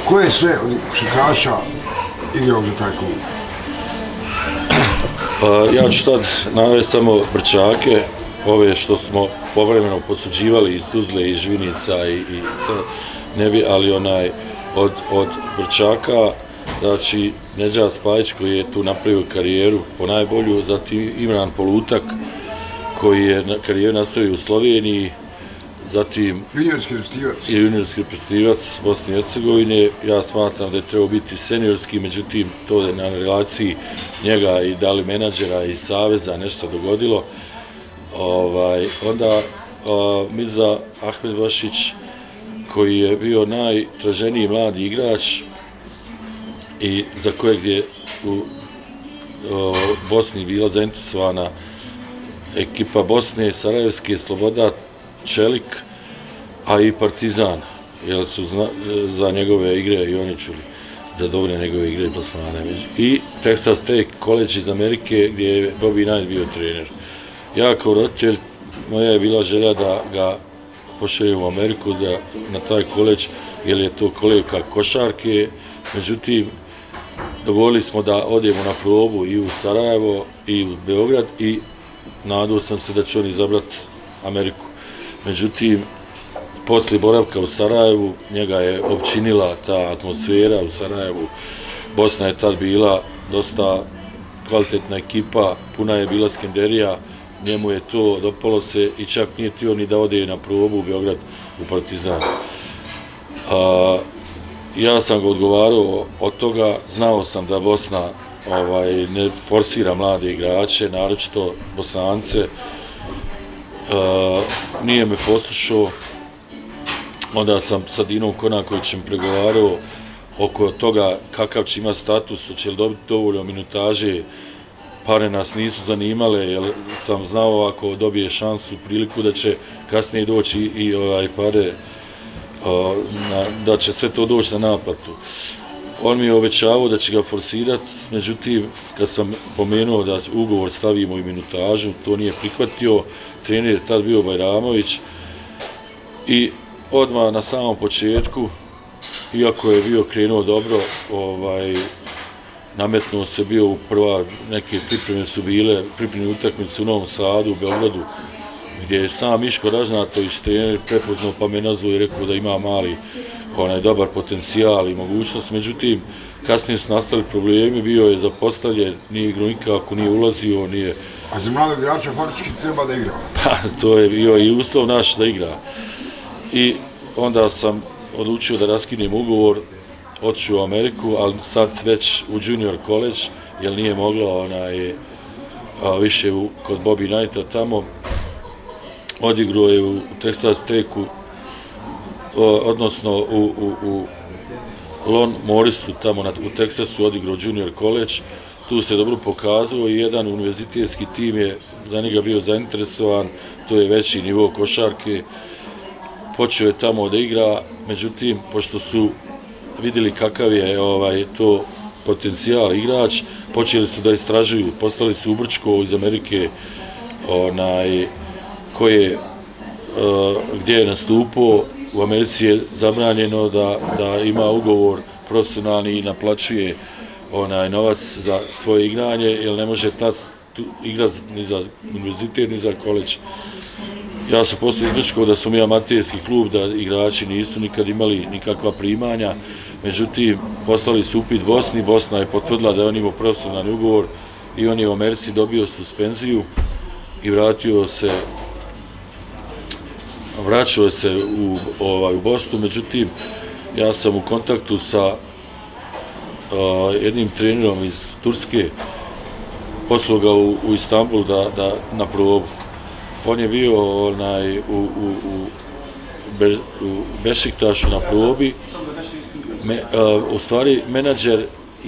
Ko je sve od košarkaša igrao za taj klub? Ja ću sad navesti samo Brčake, ove što smo povremeno posuđivali iz Tuzle i Žvinica i ne bi, ali od Brčaka, znači Nedžad Spajić koji je tu napravio karijeru po najbolju, zatim Imran Polutak koji je karijeru nastavio u Sloveniji, zatim juniorski reprezentativac Bosne i Hercegovine. Ja smatram da je trebao biti seniorski, međutim to je na relaciji njega i da li menadžera i saveza nešto dogodilo. Onda Mirza Ahmedbašić koji je bio najtraženiji mladi igrač i za kojeg je u Bosni bila zainteresovana ekipa Bosne, Sarajevske, Sloboda, Čelik, a i Partizan, jer su za njegove igre i oni čuli za dobre njegove igre i plasmane. I Texas Tech College iz Amerike gdje je Bobby Knight bio trener. Ja kao roditelj, moja je bila želja da ga pošaljem u Ameriku, na taj koleđ, jer je to kolevka košarke, međutim, dogovorili smo da odemo na probu i u Sarajevo i u Beograd i nadao sam se da će oni izabrati Ameriku. Međutim, poslije boravka u Sarajevu, njega je općinila ta atmosfera u Sarajevu. Bosna je tad bila dosta kvalitetna ekipa, puna je bila Skenderija, njemu je to dopalo se i čak nije htio ni da ode na probu u Beograd u Partizan. Ja sam ga odgovarao od toga, znao sam da Bosna ne forsira mlade igrače, naročito Bosance. Nije me poslušao, onda sam sa Dinom Konakovićem pregovarao oko toga kakav će imati status, hoće li dobiti dovoljno minutaže. Pare nas nisu zanimale, jer sam znao ako dobije šansu, priliku da će kasnije doći i pare, da će sve to doći na naplatu. On mi je obećavao da će ga forsirati, međutim, kad sam pomenuo da ugovor stavimo i minutažu, to nije prihvatio. Trener je tad bio Bajramović i odmah na samom početku, iako je bio krenuo dobro, nametnuo se bio u prva, neke pripreme su bile, pripremne utakmice u Novom Sadu, u Beogradu, gdje je sam Miško Ražnatović trener prepoznao pa me nazvao i rekao da ima mali dobar potencijal i mogućnost, međutim kasnije su nastali problemi, bio je zapostavljen, nije igrao nikako, nije ulazio, nije... A za mladog igrača faktički treba da igra? Pa, to je bio i uslov naš da igra. I onda sam odlučio da raskinem ugovor, otišao u Ameriku, ali sad već u junior college, jer nije moglo više kod Bobby Knighta tamo. Odigrao je u Texas Techu, odnosno u Lon Morrisu, tamo u Teksasu odigrao junior college. Tu se dobro pokazao i jedan univerzitetski tim je za njega bio zainteresovan, to je veći nivo košarke. Počeo je tamo da igra, međutim, pošto su vidjeli kakav je to potencijal igrač, počeli su da istražuju, poslali su u Brčko iz Amerike gdje je nastupao. U Americi je zabranjeno da ima ugovor profesionalni i naplaćuje novac za svoje igranje, jer ne može tad igrati ni za univerzitet, ni za koleđ. Ja sam poslije izbrčkao da smo mi amaterski klub, da igrači nisu nikad imali nikakva primanja, međutim, poslali su upit Bosni, Bosna je potvrdila da je on imao profesionalni ugovor i on je u Americi dobio suspenziju i vraćao se u Bosnu, međutim, ja sam u kontaktu sa jednim trenerom iz Turske, poslao ga u Istanbul na probu. On je bio u Bešiktašu na probi, u stvari menadžer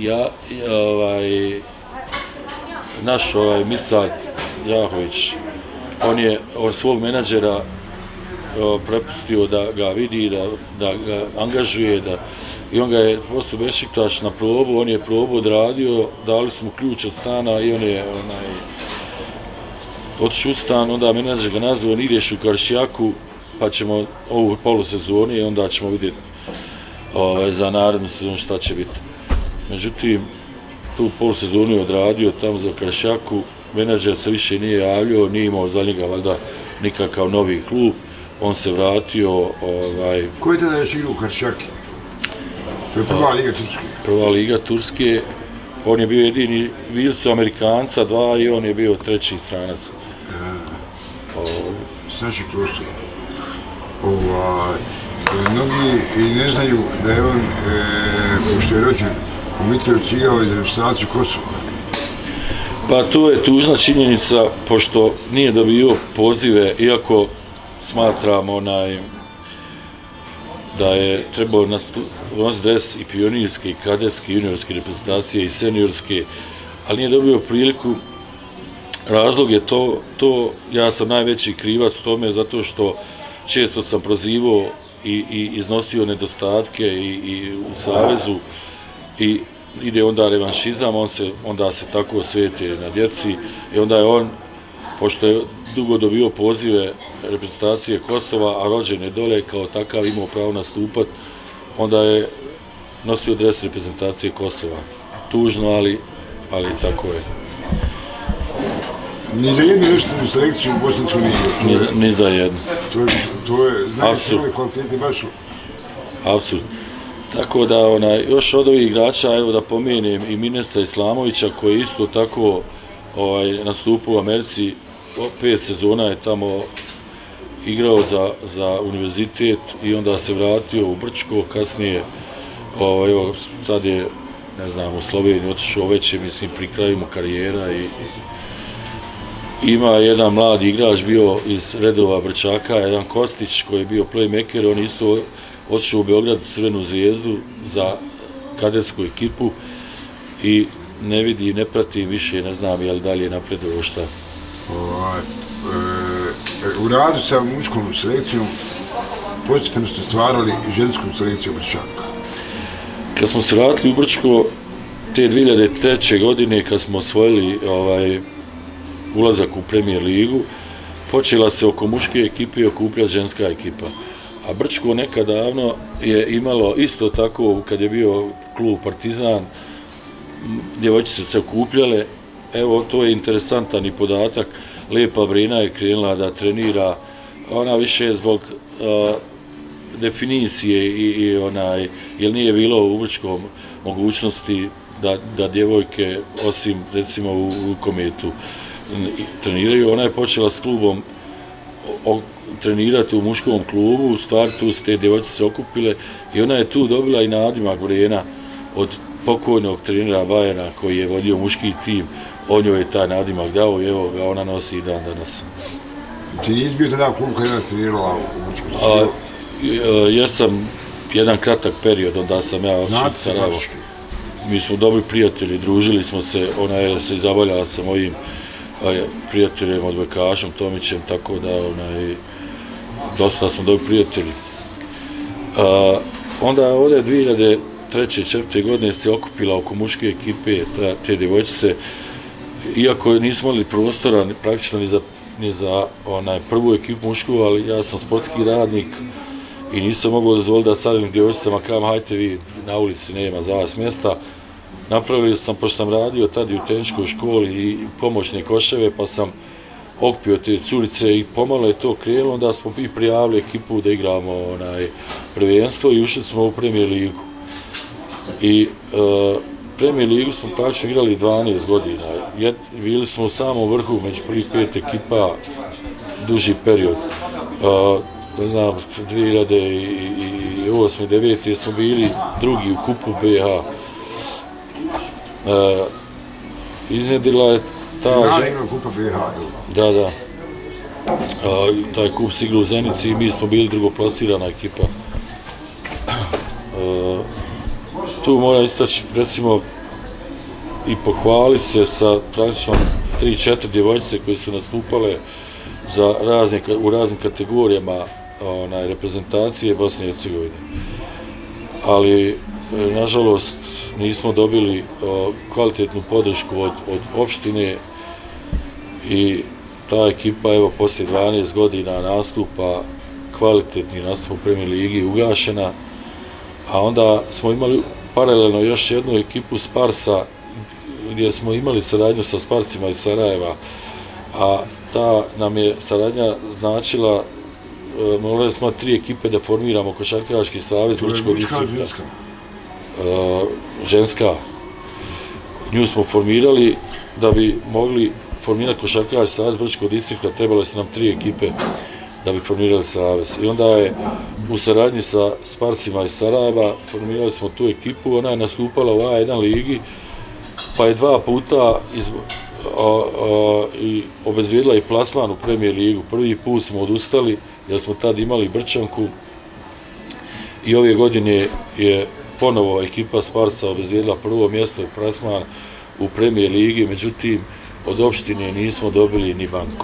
naš Mirsad Jahović, on je od svog menadžera prepustio da ga vidi, da ga angažuje, i on ga je poslao Bešiktaš na probu, on je probu odradio, dali su mu ključ od stana i on je otišao u stan, onda menadžer ga nazvao, ideš u Karšijaku, pa ćemo ovu polusezoni i onda ćemo vidjeti za narednu sezonu šta će biti. Međutim, tu pol sezonu je odradio tamo za Kršaku, menadžer se više nije javljao, nije imao za njega valjda nikakav novi klub, on se vratio. Ko je tada još igrao u Kršaki? To je prva liga Turske. Prva liga Turske, on je bio jedini, bili su Amerikanca dva i on je bio treći stranac. S naših prostora. Mnogi i ne znaju da je on, pošto je rođen u Mitrovici, igrao iz reprezentaciju Kosova. Pa to je tužna činjenica, pošto nije dobio pozive, iako smatram da je trebao nositi dres i pionirske, i kadetske, i juniorske reprezentacije, i seniorske, ali nije dobio priliku. Razlog je to, ja sam najveći krivac u tome, zato što često sam prozivao i iznosio nedostatke i u savezu i ide onda revanšizam, onda se tako svete na djeci i onda je on, pošto je dugo dobio pozive reprezentacije Kosova, a rođen je dole, kao takav imao pravo nastupat, onda je nosio dres reprezentacije Kosova. Tužno, ali tako je. Ni za jednu reštenu selekciju u Bosanskom igra. Ni za jednu. To je najviše kvalitete baš. Apsurd. Tako da još od ovih igrača, evo da pomenem i Minesa Islamovića, koji je isto tako nastupao u Americi, 5 sezona je tamo igrao za univerzitet i onda se vratio u Brčko, kasnije evo sad je, ne znam, u Sloveniji otišao već je, mislim, pri kraju mu karijera i ima jedan mladi igrač bio iz redova Brčaka, jedan Kostić koji je bio playmaker, on isto otišao u Beograd, Crvenu zvijezdu za kadetsku ekipu i ne vidi, ne prati više, ne znam je li dalje napredovao šta. U radu sa muškom selekcijom postepeno ste stvarali i žensku selekciju Brčaka. Kad smo se vratili u Brčko, te 2003. godine, kad smo osvojili ulazak u Premier ligu, počela se oko muške ekipe okupljati ženska ekipa. A Brčko nekad davno je imalo isto tako, kad je bio klub Partizan, djevojčice se okupljale. Evo, to je interesantan i podatak. Lepa Brena je krenula da trenira, ona više zbog definicije jer nije bilo u Brčkom mogućnosti da djevojke, osim recimo u rukometu, treniraju. Ona je počela s klubom trenirati u muškom klubu, u stvari tu se te djevojčice se okupile i ona je tu dobila i nadimak Brena od pokojnog trenera Bajana koji je vodio muški tim, on joj je taj nadimak dao i evo ga ona nosi i dan danas. Ti nisi bio tada klub kada je trenirala u muškom? Ja sam jedan kratak period, onda sam ja otišao Sarajevo. Mi smo dobri prijatelji, družili smo se, ona je se zabavljala sa mojim prijateljem odbojkašem Tomićem, tako da dosta smo dobri prijatelji. Onda ovdje 2003. 2004. godine se okupila oko muške ekipe te djevojčice, iako nismo imali prostora praktično ni za prvu ekipu mušku, ali ja sam sportski radnik i nisam mogao dozvoliti da sad djevojčicama kažem hajte vi, na ulici nema za vas mjesta. Napravili sam, pošto sam radio tad i u tehničkoj školi i pomoćne koševe, pa sam okupio te curice i pomalo je to krenulo, onda smo i prijavili ekipu da igramo prvenstvo i ušli smo u Premier ligu. I Premier ligu smo praktično igrali 12 godina. Bili smo u samom vrhu među prvih 5 ekipa duži period. Ne znam, 2008-2009 smo bili drugi u kupu BH. Iznjedila je ta... Kupa BH. Da. Taj kup se igrao u Zenici i mi smo bili drugoplasirana ekipa. Tu moram istaći, recimo, i pohvaliti se sa praktično 3-4 djevojčice koje su nastupale u raznim kategorijama reprezentacije Bosne i Hercegovine. Ali, nažalost, nismo dobili kvalitetnu podršku od opštine i ta ekipa, evo, poslije 12 godina nastupa, kvalitetni nastup u Premier ligi, ugašena, a onda smo imali paralelno još jednu ekipu Sparsa gdje smo imali saradnju sa Sparsima iz Sarajeva, a ta nam je saradnja značila, morali smo 3 ekipe da formiramo Košarkaški savez Brčkog distrikta. Ženska. Nju smo formirali da bi mogli formirati Košarkaški savez Brčkog distrikta, trebalo se nam 3 ekipe da bi formirali savez. I onda je u saradnji sa Sparsima iz Sarajeva formirali smo tu ekipu, ona je nastupala u A1 ligi, pa je 2 puta i obezbijedila i plasman u Premier ligu. Prvi put smo odustali jer smo tad imali Brčanku i ove godine je ponovo ekipa Sparsa obezbijedila prvo mjesto i plasman u Premier ligi, međutim od opštine nismo dobili ni banku.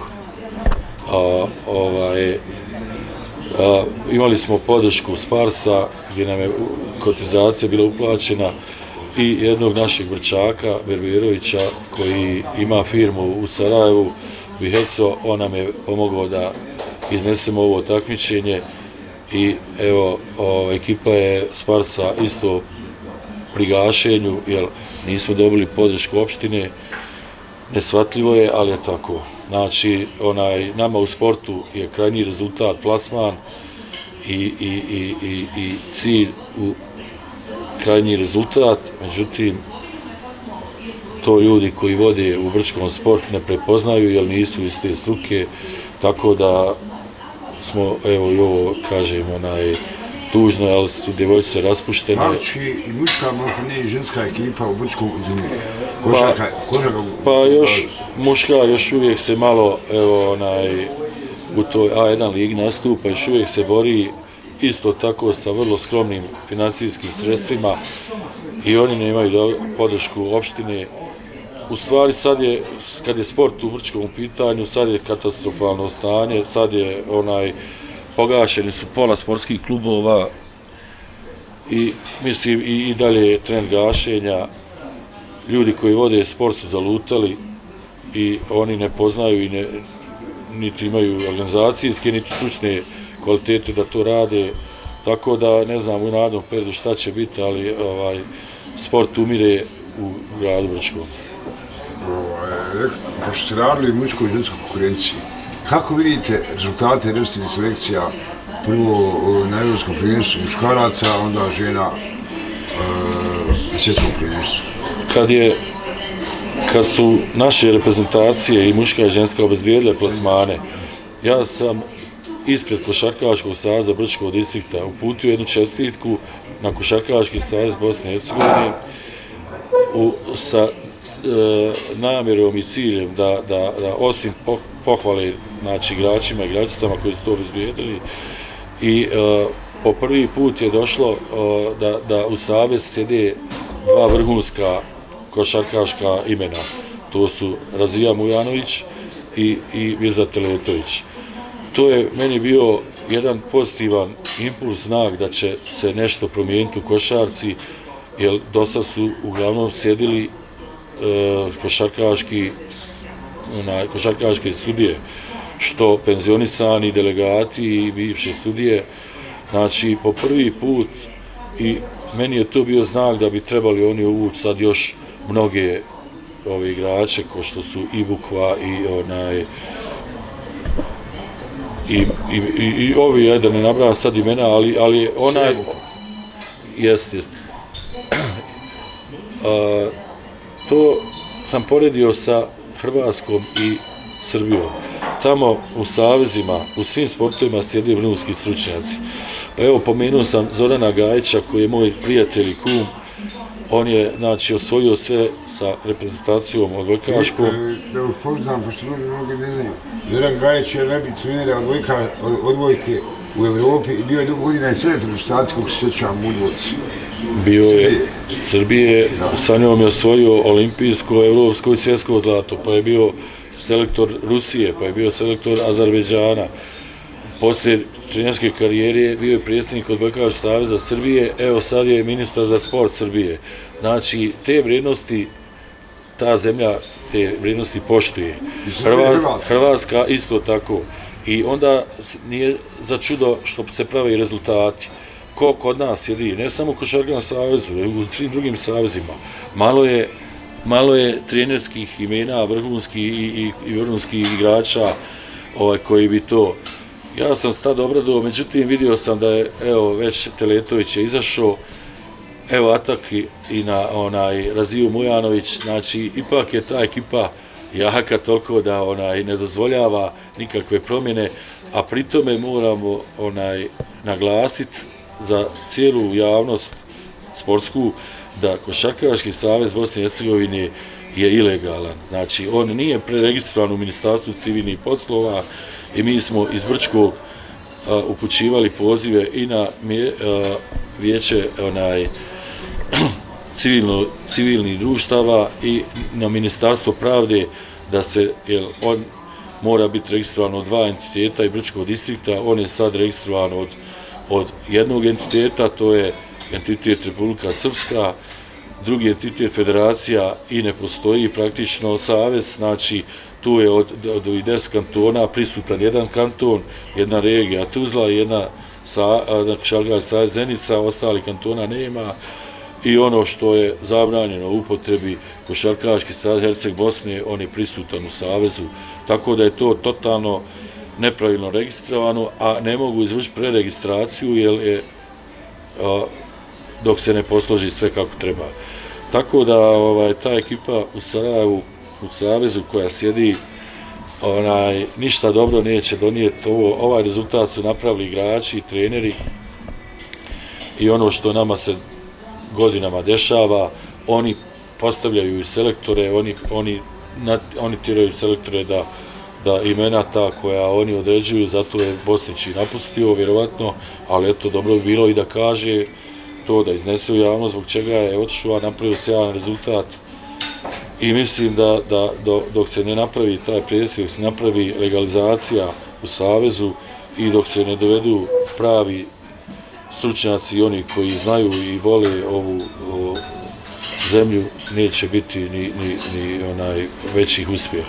Imali smo podršku Sparsa gdje nam je kotizacija bila uplaćena i jednog našeg Brčaka, Berberovića, koji ima firmu u Sarajevu, Viheco, on nam je pomogao da iznesemo ovo takmičenje i evo, ekipa je Sparsa isto pri gašenju, jer nismo dobili podršku opštine, neshvatljivo je, ali je tako. Znači, nama u sportu je krajnji rezultat plasman i cilj u krajnji rezultat, međutim, to ljudi koji vode u Brčkom sport ne prepoznaju jer nisu iz te struke, tako da smo, evo i ovo kažem, tužno, ali su djevojčice raspuštene. Muški i muška, maltene i ženska ekipa u Brčkom izmjeri. Pa još muška još uvijek se malo, evo, u toj A1 ligi nastupa, još uvijek se bori isto tako sa vrlo skromnim financijskim sredstvima i oni nemaju podršku opštine. U stvari sad je, kad je sport u Brčkom u pitanju, sad je katastrofalno stanje, sad je pogašeni su pola sportskih klubova i mislim i dalje je trend gašenja. Ljudi koji vode sport su zalutali i oni ne poznaju i niti imaju organizacijske, niti stručne kvalitete da to rade, tako da ne znam u narednom periodu šta će biti, ali sport umire u gradu Brčkom. Pošto ste radili u muškoj i ženskoj konkurenciji, kako vidite rezultate reprezentativnih selekcija, prvo na evropskom prvenstvu muškaraca, onda žena na svjetskom prvenstvu? Kad su naše reprezentacije i muška i ženska obezbijedile plasmane, ja sam ispred Košarkaškog saveza Brčkog distrikta uputio jednu čestitku na Košarkaški savez Bosne i Hercegovine sa namjerom i ciljem da osim pohvale igračima i igračicama koji su to obezbijedili i po prvi put je došlo da u savez sjede 2 vrhunska košarkaška imena. To su Razija Mujanović i Mirza Teletović. To je meni bio jedan pozitivan impuls, znak da će se nešto promijeniti u košarci, jer dosad su uglavnom sjedili košarkaške sudije, što penzionisani delegati i bivše sudije. Znači, po prvi put, i meni je to bio znak da bi trebali oni uvući sad još mnoge ove igrače, ko što su i Bukva i ovi, da ne nabrajam sad imena, ali jest. To sam poredio sa Hrvatskom i Srbijom. Tamo u savezima, u svim sportovima sjede vrhunski stručnjaci. Pa evo, pomenuo sam Zorana Gajića, koji je moj prijatelj i kum. On je, osvojio sve sa reprezentacijom odbojkaškom. Da upoznam, pošto mnogi ne znaju. Zoran Gajić je najbolji trener odbojke u Evropi i bio je dugo godina i selektor reprezentacije, kako se sjećam, u Udvoci. Bio je Srbije, sa njom je osvojio olimpijsko, evropsko i svjetsko zlato, pa je bio selektor Rusije, pa je bio selektor Azerbejdžana. Poslije trenerske karijere bio je predsjednik Odbojkaškog saveza Srbije, evo sad je ministar za sport Srbije. Znači, te vrijednosti, ta zemlja te vrijednosti poštuje. Hrvatska isto tako. I onda nije za čudo što se prave rezultati. ko kod nas sjedi, ne samo u Košarkaškom savezu, nego u svim drugim savezima. Malo je trenerskih imena, vrhunskih i vrhunskih igrača koji bi to. Ja sam tad obradovao, međutim vidio sam da je, evo, već Teletović je izašao, evo Atak i na Raziju Mujanović, znači ipak je ta ekipa jaka toliko da ne dozvoljava nikakve promjene, a pri tome moramo naglasiti za cijelu javnost sportsku da Košarkaški savez Bosne i Hercegovine je ilegalan. Znači, on nije preregistrovan u Ministarstvu civilnih poslova i mi smo iz Brčkog upućivali pozive i na vijeće civilnih društava i na Ministarstvo pravde da se, jer on mora biti registrovan od 2 entiteta i Brčkog distrikta, on je sad registrovan od jednog entiteta, to je entitet Republika Srpska, drugi entitet Federacija i ne postoji praktično savez, znači tu je od 10 kantona prisutan jedan kanton, jedna regija Tuzla, jedna Košarkaški savez Zenica, ostali kantona nema i ono što je zabranjeno u upotrebi Košarkaški savez Herceg Bosne, on je prisutan u savezu, tako da je to totalno nepravilno registrovano, a ne mogu izvršiti preregistraciju jer je dok se ne posloži sve kako treba. Tako da ta ekipa u Sarajevu, u savezu koja sjedi, ništa dobro neće donijeti. Ovaj rezultat su napravili igrači i treneri i ono što nama se godinama dešava, oni postavljaju i selektore, oni tiraju selektore da imena ta koja oni određuju, zato je Bosnić i napustio vjerovatno, ali eto, dobro bi bilo i da kaže to, da iznese u javnost zbog čega je otišao, napravio sjajan rezultat i mislim da dok se ne napravi taj presjek, dok se napravi legalizacija u savezu i dok se ne dovedu pravi stručnjaci i oni koji znaju i vole ovu zemlju, neće biti ni većih uspjeha.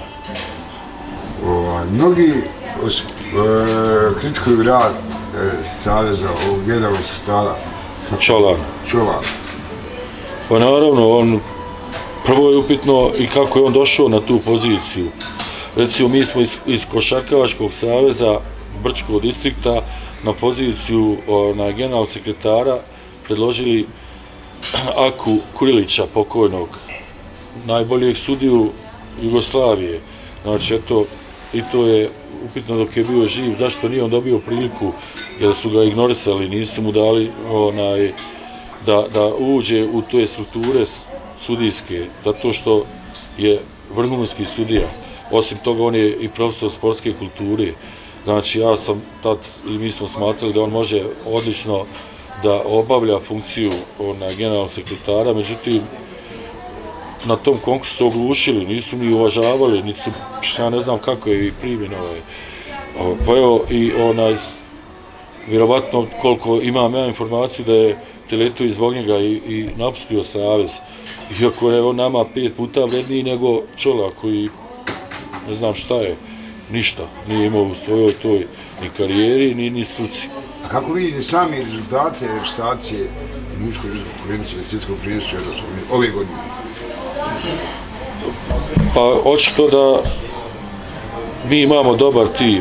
Mnogi kritikuju rad saveza ovog generalnog sekretara Čolan. Pa naravno, prvo je upitno i kako je on došao na tu poziciju. Recimo, mi smo iz Košarkaškog saveza Brčkog distrikta na poziciju generalnog sekretara predložili Aku Kurilića, pokojnog, najboljeg sudiju Jugoslavije. Znači, eto, i to je upitno dok je bio živ, zašto nije on dobio priliku, jer su ga ignorisali, nisu mu dali da uđe u te strukture sudijske, zato što je vrhunski sudija. Osim toga, on je i profesor sportske kulture. Znači, ja sam tad i mi smo smatrali da on može odlično da obavlja funkciju generalnog sekretara, međutim, na tom konkursu oglušili, nisu ni uvažavali, niti su, ja ne znam kako je i primjen pa evo i vjerovatno koliko imam ja informaciju da je Teletović zbog njega i napustio savez, iako je on nama 5 puta vredniji nego Čola koji ne znam šta je, ništa, nije imao u svojoj toj ni karijeri, ni struci. A kako vidite sami rezultate registracije muškoj ženskoj konkurencije na svjetskom prvenstvu ove godine? Pa očito da mi imamo dobar tim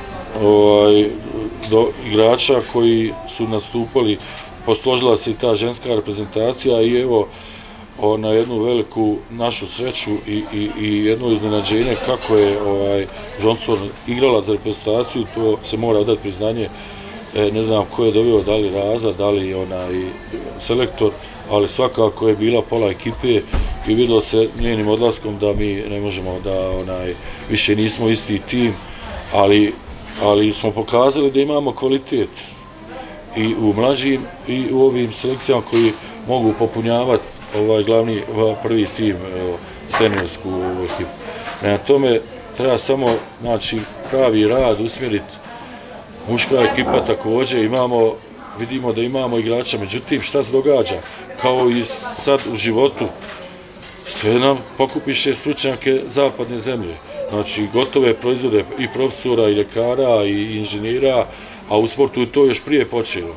igrača koji su nastupali, posložila se i ta ženska reprezentacija i evo na jednu veliku našu sreću i jedno iznenađenje kako je Johnson igrala za reprezentaciju, to se mora odati priznanje, ne znam ko je dobio, da li Raza, da li selektor, ali svakako je bila pola ekipe i vidjelo se njenim odlaskom da mi ne možemo da više nismo isti tim, ali smo pokazali da imamo kvalitet i u mlađim i u ovim selekcijama koji mogu popunjavati glavni prvi tim, seniorsku ekipu. Na tome treba samo pravi rad usmjeriti. Muška ekipa također vidimo da imamo igrača, međutim šta se događa? Kao i sad u životu, sve nam pokupiše stručnjake zapadne zemlje. Znači gotove proizvode i profesora i ljekara i inženjera, a u sportu je to još prije počelo.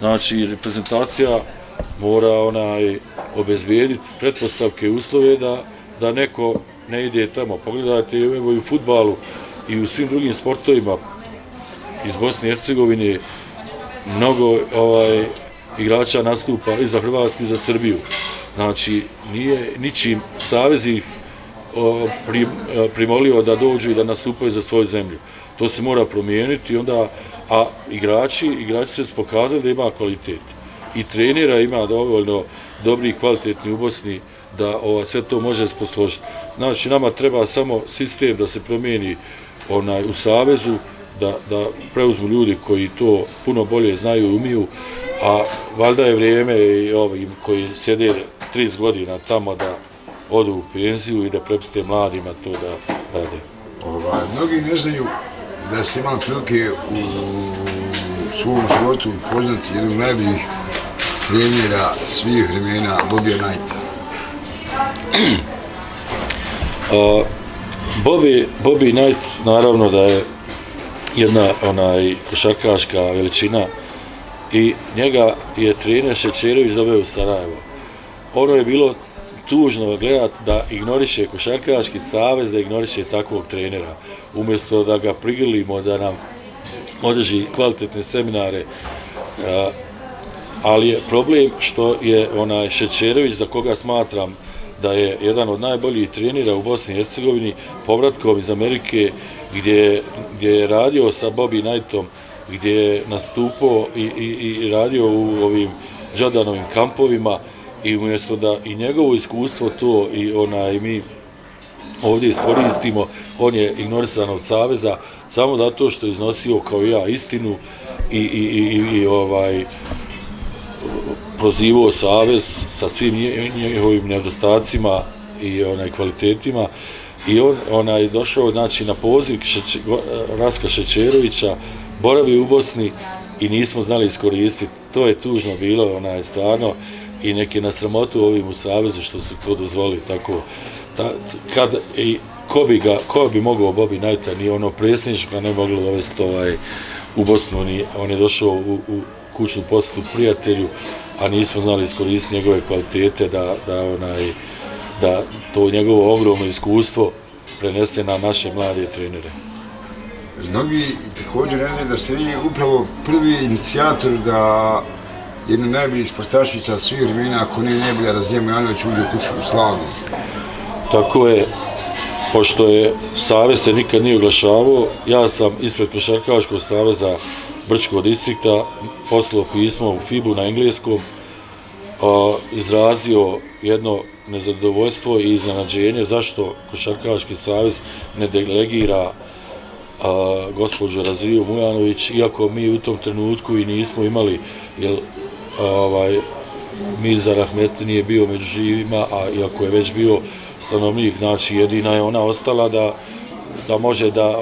Znači, reprezentacija mora obezbijediti pretpostavke i uslove da neko ne ide tamo. Pogledajte, evo i u fudbalu i u svim drugim sportovima iz Bosne i Hercegovine mnogo igrača nastupa i za Hrvatsku i za Srbiju. Znači, nije ničim savez ih primolio da dođu i da nastupaju za svoju zemlju. To se mora promijeniti, a igrači se pokazali da ima kvalitet. I trenera ima dovoljno dobri i kvalitetni u Bosni da sve to može posložiti. Znači, nama treba samo sistem da se promijeni u savezu, da preuzmu ljudi koji to puno bolje znaju i umiju, a valjda je vrijeme i ovim koji sjede 30 godina tamo da odu u penziju i da prepuste mladima to da rade. Mnogi ne znaju da ste imali prilike u svom životu poznati jednog najboljih trenera svih vremena, Bobija Knighta. Bobby Knight naravno da je jedna košarkaška veličina i njega je trener Šećerović doveo u Sarajevo. Ono je bilo tužno gledati da ignoriše košarkaški savez, da ignoriše takvog trenera. Umjesto da ga prigrlimo, da nam održi kvalitetne seminare, ali je problem što je Šećerović, za koga smatram da je jedan od najboljih trenera u Bosni i Hercegovini, povratkom iz Amerike, gdje je radio sa Bobby Knightom, gdje je nastupao i radio u ovim Jordanovim kampovima, i umjesto da i njegovo iskustvo to i mi ovdje iskoristimo, on je ignorisan od saveza samo zato što je iznosio kao ja istinu i prozivao savez sa svim njihovim nedostacima i kvalitetima, i on je došao, znači, na poziv Raska Šećerovića, boravio u Bosni i nismo znali iskoristiti. To je tužno bilo, stvarno, i neki na sramotu ovim u savezu što su to dozvolili tako. Ko bi mogao Bobby Knighta, ni predsjedništvo ne moglo dovesti u Bosnu, on je došao u kućnu posjetu prijatelju, a nismo znali iskoristiti njegove kvalitete da to njegovo ogromno iskustvo prenese na naše mlade trenere. Mnogi također ne znaju da ste vi upravo prvi inicijator da jedna najboljih sportašica svih vremena, ako ne najbolja, Razija Mujanović uđe u kućnu slavu. Tako je, pošto je savez se nikad nije oglašavao, ja sam ispred Košarkaškog saveza Brčkog distrikta poslao pismo u FIBU na engleskom, izrazio jedno nezadovoljstvo i iznenađenje zašto Košarkaški savez ne delegira gospođu Raziju Mujanović, iako mi u tom trenutku i nismo imali, jer Mirza Rahmet nije bio među živima, a iako je već bio stanovnik, znači jedina je ona ostala da može da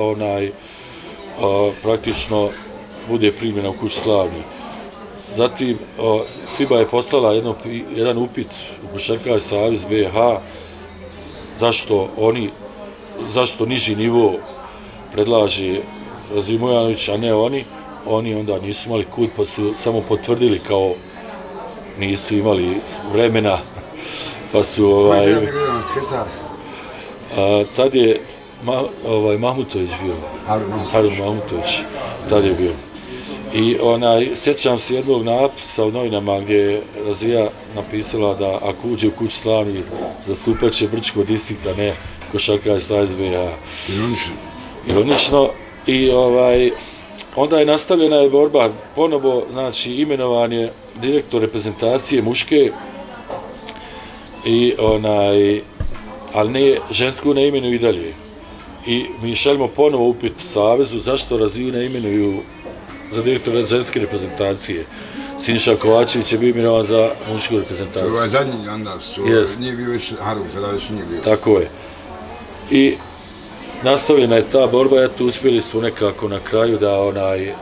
praktično bude primljena u kući slavlji. Zatim FIBA je poslala jedan upit u Košarkaški savez BiH zašto niži nivo predlaže Raziju Mujanović, a ne oni. Oni onda nisu imali kud, pa su samo potvrdili kao nisu imali vremena, pa su tad je Mahmutović bio, Harun Mahmutović, tad je bio. I sjećam se jednog napisa u novinama gdje je Razija napisala da ako uđe u kuću slavlji zastupat će Brčkog distrikta, ne Košarkaški savez BiH. Ironično. I onda je nastavljena borba, ponovo, znači, imenovan je direktor reprezentacije muške, ali ne, žensku ne imenuju i dalje. I mi šaljemo ponovo upit savezu zašto Raziju ne imenuju za direktora ženske reprezentacije. Siniša Kovačević je bio imenovan za mušku reprezentaciju. Ovo je zadnji mandat, nije bio već Harun, tada već nije bio. Tako je. I nastavljena je ta borba, eto, uspjeli smo nekako na kraju da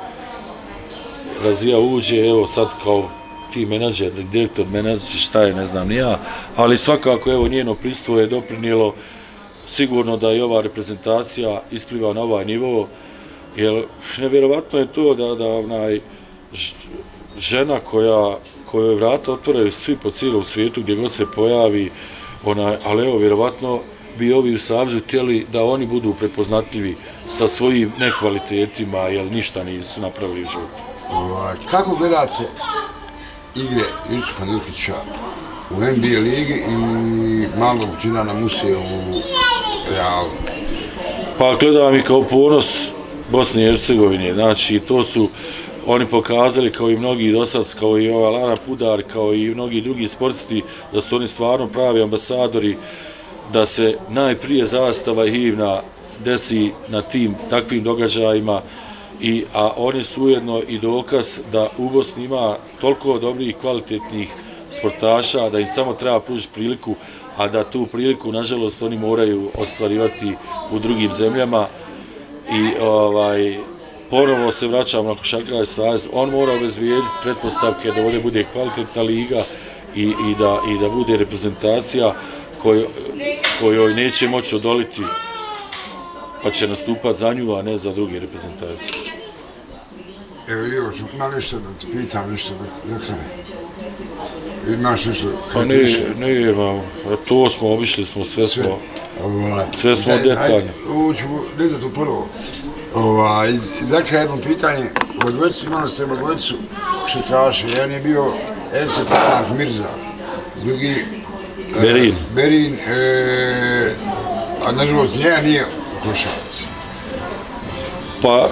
Razija uđe, evo sad kao ti menadžer, direktor menadžer, šta je, ne znam ni ja, ali svakako, evo, njeno prisustvo je doprinijelo sigurno da i ova reprezentacija ispliva na ovaj nivo, jer nevjerovatno je to da žena kojoj vrata otvaraju svi po cijelom svijetu gdje god se pojavi, ali evo, vjerovatno bi ovi u Savezu htjeli da oni budu prepoznatljivi sa svojim nekvalitetima, jer ništa nisu napravili u životu. Kako gledate igre Jusufa Nurkića u NBA ligi i malog Džinana Musije u Realu? Pa gledam i kao ponos Bosne i Hercegovine, znači to su oni pokazali kao i mnogi dosad, kao i Lana Pudar, kao i mnogi drugi sportisti, da su oni stvarno pravi ambasadori, da se najprije zastava i himna desi na tim takvim događajima, a oni su ujedno i dokaz da u Bosni ima toliko dobrih i kvalitetnih sportaša, da im samo treba pružiti priliku, a da tu priliku, nažalost, oni moraju ostvarivati u drugim zemljama. I ponovo se vraćamo na Košarkaški savez, on mora obezbijediti pretpostavke da ovdje bude kvalitetna liga i da bude reprezentacija kojoj neće moći odoliti, pa će nastupati za nju, a ne za druge reprezentacije. Evo, Ivo, ima nešto da ti pitam, nešto da kraj. Imaš nešto kada ti više? Ne, to smo, obišli smo, sve smo detaljno. Ovo ću gledati u prvo. Za kraj jedno pitanje, u dvojicu imali ste dvojicu košarkaša, jedan je bio Erse Pavlak Mirza, drugi Berin, a nažalost njega nije u košarci. Pa,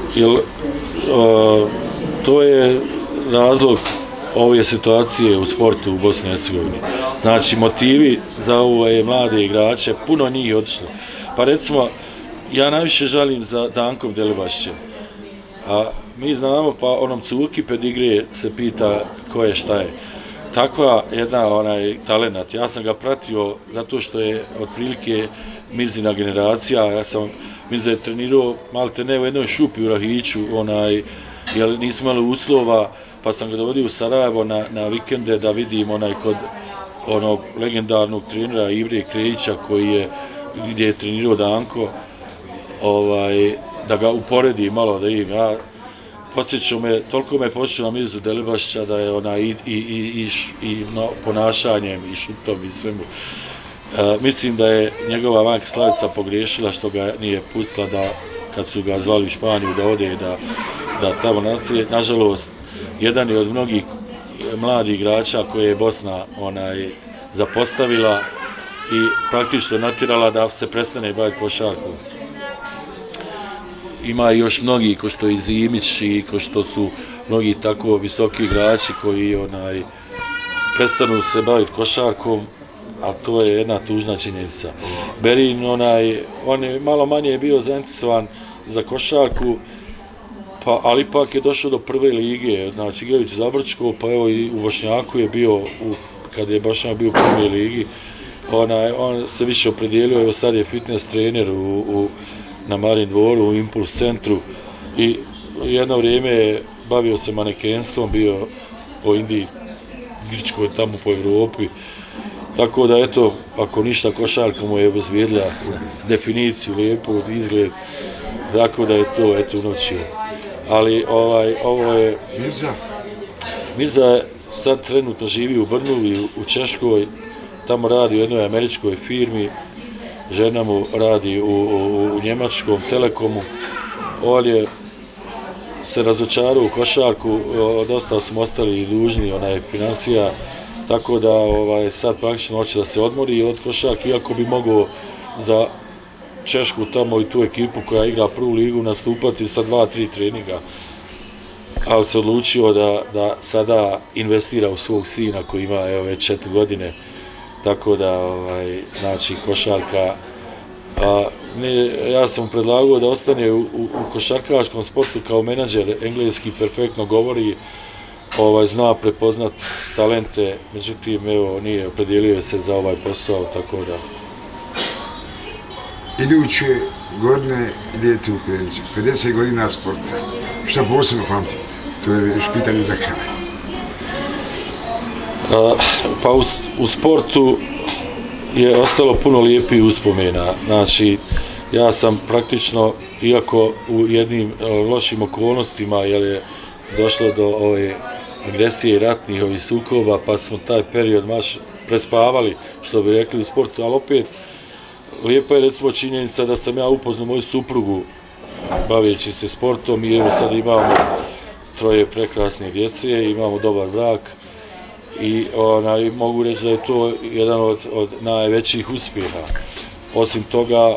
to je razlog ove situacije u sportu u Bosni i Hercegovini. Znači, motivi za ove mlade igrače, puno njih je otišlo. Pa recimo, ja najviše žalim za Dankom Delibašićem. A mi znamo, pa onom Cuki pedigre se pita ko je šta je. Takva jedna talenat. Ja sam ga pratio zato što je otprilike Mirzina generacija. Mirza je trenirao malte ne u jednoj šupi u Rahiću, jer nismo imali uslova, pa sam ga dovodio u Sarajevo na vikende da vidim kod onog legendarnog trenera Ivre Krejića gdje je trenirao Danko, da ga uporedi malo da im. Podsjećao me, toliko me počeo na Mirzu Delibašića da je i ponašanjem i šutom i svemu. Mislim da je njegova majka Slavica pogriješila što ga nije pustila da, kad su ga zvali u Španiju da ode da tamo nastaje. Nažalost, jedan je od mnogih mladih igrača koje je Bosna zapostavila i praktično natjerala da se prestane baviti košarkom. Ima još mnogi, ko što je Zimić i ko što su mnogi tako visoki igrači koji prestanu se baviti košarkom, a to je jedna tužna činjenica. Berin, on je malo manje bio zainteresovan za košarku, ali ipak je došao do prve lige, znači igrajući za Brčko, pa evo i u Bošnjaku je bio, kad je Bošnjak bio u prvoj ligi, on se više opredijelio, evo sad je fitness trener na Marin dvoru, u Impuls centru, i jedno vrijeme je bavio se manekenstvom, bio po Indiji, Grčkoj, tamo po Evropi. Tako da, eto, ako ništa, košarka mu je obezbijedila definiciju, lijepo izgled, tako da je to, eto, unoćio. Ali ovo je... Mirza sad trenutno živi u Brnu, u Češkoj, tamo radi u jednoj američkoj firmi, žena mu radi u njemačkom Telekomu. On je se razočarao u košarku, dosta smo ostali dužni financija, tako da sad praktično hoće da se odmori od košarke, iako bi mogao za Češku tamo i tu ekipu koja igra prvu ligu nastupati sa 2-3 treninga. Ali se odlučio da sada investira u svog sina koji ima već 4 godine. Tako da, znači, košarka, ja sam mu predlagao da ostane u košarkaškom sportu kao menadžer, engleski perfektno govori, zna prepoznat talente, međutim, evo, nije opredijelio se za ovaj posao, tako da. Iduće godine idete u penziju, 50 godina sporta, šta posebno pamtite? To je još pitanje za kraj. Pa u sportu je ostalo puno lijepih uspomena. Znači, ja sam praktično, iako u jednim lošim okolnostima, jer je došlo do ove agresije i ratnih ovih sukoba, pa smo taj period prespavali, što bi rekli u sportu, ali opet lijepa je recimo činjenica da sam ja upoznao moju suprugu baveći se sportom i evo sad imamo 3 prekrasne djece, imamo dobar brak i mogu reći da je to jedan od najvećih uspjeha. Osim toga,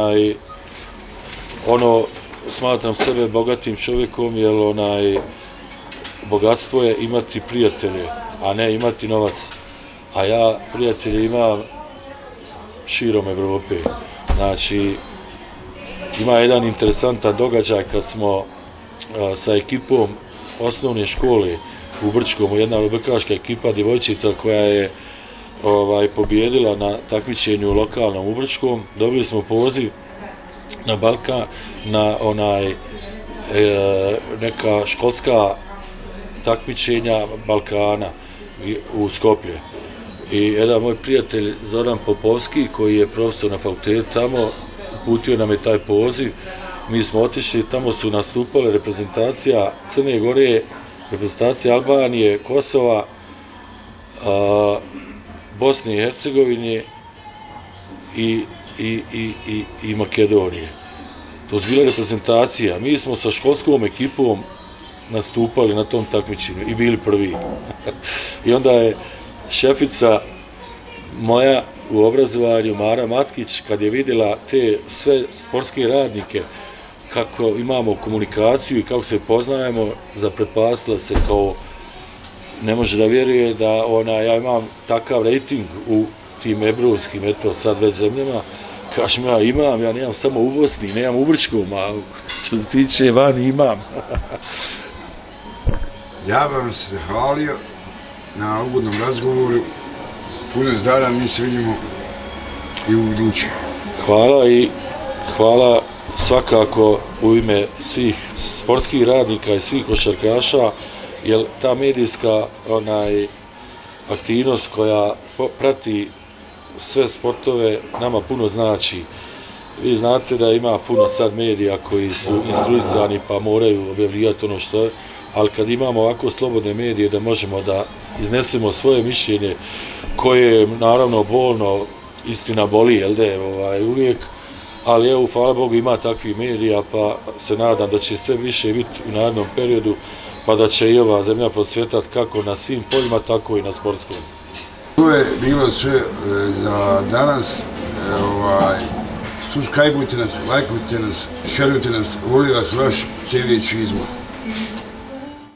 smatram sebe bogatim čovjekom jer bogatstvo je imati prijatelje, a ne imati novac. A ja prijatelje imam širom Evrope. Znači, ima jedan interesantan događaj kad smo sa ekipom osnovne škole u Brčkom, jedna odbojkaška ekipa djevojčica koja je pobjedila na takmičenju lokalnom u Brčkom, dobili smo poziv na Balkan, na neka školska takmičenja Balkana u Skoplje. I jedan moj prijatelj Zoran Popovski, koji je profesor na fakultetu tamo, uputio nam je taj poziv. Mi smo otišli, tamo su nastupale reprezentacija Crne Gore, reprezentacija Albanije, Kosova, Bosne i Hercegovine i Makedonije. To su bila reprezentacija. Mi smo sa školskom ekipom nastupali na tom takmičenju i bili prvi. I onda je šefica moja u obrazovanju, Mara Matkić, kad je vidjela te sve sportske radnike, kako imamo komunikaciju i kako se poznajemo, zaprepastila se kao ne može da vjeruje da ja imam takav rating u tim evropskim, eto sad već zemljama. Kažem, ja nemam samo u Bosni, nemam u Brčkom, a što se tiče vani imam. Ja vam se zahvalio na ugodnom razgovoru. Puno zdravlja, mi se vidimo i u budući. Hvala i hvala svakako u ime svih sportskih radnika i svih košarkaša, jer ta medijska aktivnost koja prati sve sportove nama puno znači. Vi znate da ima puno sad medija koji su instruisani pa moraju objavljivati ono što je, ali kad imamo ovako slobodne medije da možemo da iznesemo svoje mišljenje koje je naravno bolno, istina boli, jel da uvijek, ali evo, hvala Bogu, ima takvih medija, pa se nadam da će sve više biti u narednom periodu, pa da će i ova zemlja procvjetati kako na svim poljima, tako i na sportskom. To je bilo sve za danas. Subscribeujte nas, lajkujte nas, šerujte nas, voli vas vaš TV Čizmo.